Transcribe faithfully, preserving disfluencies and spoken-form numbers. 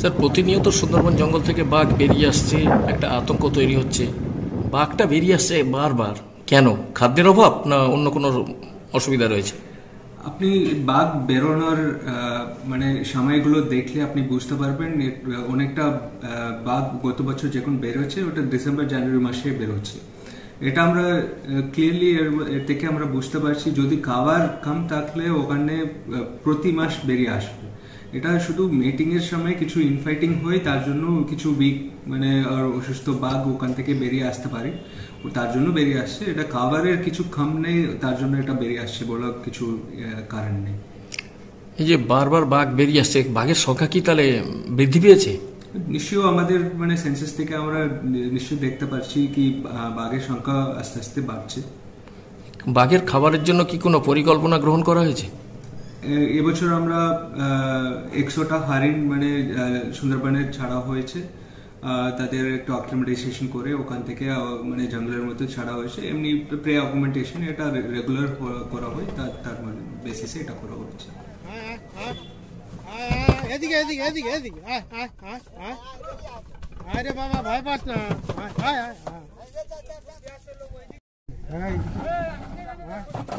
Sir, প্রতিনিয়ত সুন্দরবন জঙ্গল থেকে বাঘ বেরিয়ে আসছে, একটা আতঙ্ক তৈরি হচ্ছে। বাঘটা বেরিয়ে আসছে বারবার, কেন? খাদ্যের অভাব না অন্য কোনো অসুবিধা রয়েছে? আপনি বাঘ বেরোনোর মানে সময়গুলো দেখলে আপনি বুঝতে পারবেন অনেকটা বাঘ গত বছর যখন বেরোচ্ছে ওটা ডিসেম্বর জানুয়ারি মাসে বেরোচ্ছে। এটা আমরা ক্লিয়ারলি এর থেকে আমরা বুঝতে পারছি যদি খাবার কম থাকলে ওখানে প্রতি মাস বেরিয়ে আসবে। এটা শুধু মিটিং এর সময় কিছু ইনফাইটিং হয়, তার জন্য কিছু উইক মানে অসুস্থ বাঘ ওখান থেকে বেরিয়ে আসতে পারে, তার জন্য বেরিয়ে আসছে। এটা খাবারের কিছু কম নেই, তার জন্য এটা বেরিয়ে আসছে বলে কিছু কারণ নেই। এই যে বারবার বাঘ বেরিয়ে আসছে, বাঘের সংখ্যা কি তাহলে বৃদ্ধি পেয়েছে? নিশ্চয়ই আমাদের মানে সেন্সাস থেকে আমরা নিশ্চয়ই দেখতে পাচ্ছি কি বাঘের সংখ্যা আস্তে আস্তে বাড়ছে। বাঘের খাবারের জন্য কি কোনো পরিকল্পনা গ্রহণ করা হয়েছে? এবছর আমরা একশোটা হরিণ মানে সুন্দরবনে ছাড়া হয়েছে, তাদের একটু অ্যাক্লিমেটাইজেশন করে ওখান থেকে মানে জঙ্গলের মধ্যে ছাড়া হয়েছে। এমনি প্রে অ্যাকুমেন্টেশন এটা রেগুলার করা হয়, তার তার মানে বেসিসে এটা করা হচ্ছে। এদিকে এদিকে এদিকে এদিকে আরে বাবা ভয় পাস না, আয় আয় আয়